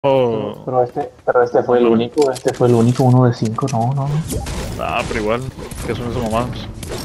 Oh, Pero este fue el único, este fue el único 1 de 5, no, no, no. ah, pero igual, ¿qué son esas mamadas?